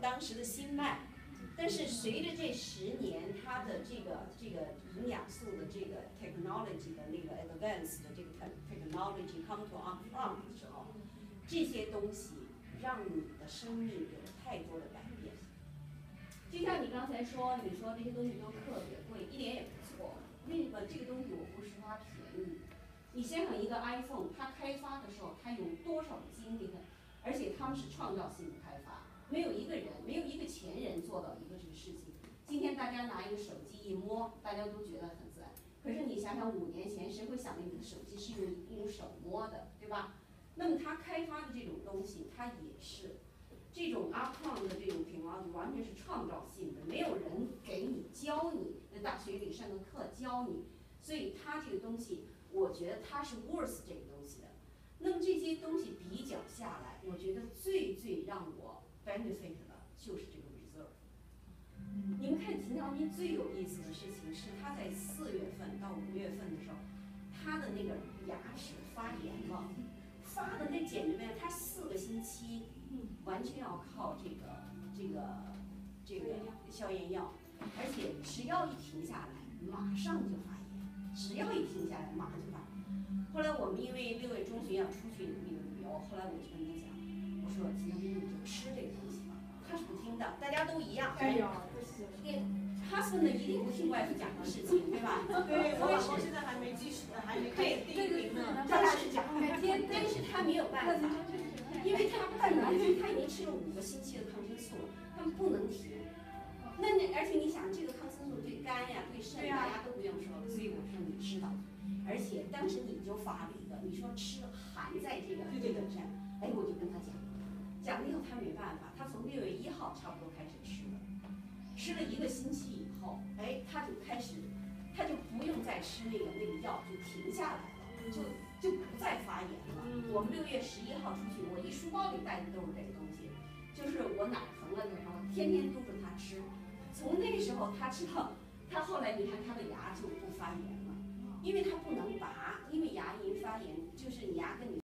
当时的新脉。但是随着这10年，它的这个营养素的这个 technology 的那个 advance 的这个 technology come to on front 的时候，这些东西让你的生命有太多的改变。就像你刚才说，你说这些东西都特别贵，一点也不错。为什么这个东西我不是它便宜？你想想一个 iPhone， 它开发的时候，它有多少的精力的，而且他们是创造性的开发。没有一个人，没有一个前人做到一个这个事情。今天大家拿一个手机一摸，大家都觉得很自然。可是你想想5年前，谁会想到你的手机是用手摸的，对吧？那么他开发的这种东西，它也是这种 upfront 的这种technology完全是创造性的，没有人给你教你，在大学里上个课教你，所以它这个东西，我觉得它是 worth 这个东西的。那么这些东西比较下来，我觉得最让我 benefit 的就是这个 reserve。你们看秦朝斌最有意思的事情是，他在4月份到5月份的时候，他的那个牙齿发炎了，发的那简直没有，他4个星期，完全要靠这个消炎药，而且只要一停下来，马上就发炎，只要一停下来，马上就发炎。后来我们因为6月中旬要出去那个旅游，后来我就跟他讲，我说秦朝斌你就吃这个东西吧，他是不听的，大家都一样。 哎呀，不行。 husband 一定不听外父讲的事情，对吧？ 对，我老公现在还没记识，还没看第一名呢。 但是他没有办法，因为他本来他已经吃了5个星期的抗生素了，他们不能停。而且你想，这个抗生素对肝呀、对肾，大家都不用说了，所以我说你知道。而且当时你就发了一个，你说吃含在这个上，哎，我就跟他讲了以后他没办法，他从6月1号差不多开始吃了。吃了1个星期以后，哎，他就不用再吃那个药，就停下来了，就不再发炎了。我们6月11号出去，我一书包里带的都是这个东西，就是我哪疼了就疼了，天天督着他吃。从那时候他吃到他后来，你看他的牙就不发炎了，因为他不能拔，因为牙龈发炎就是你牙跟你。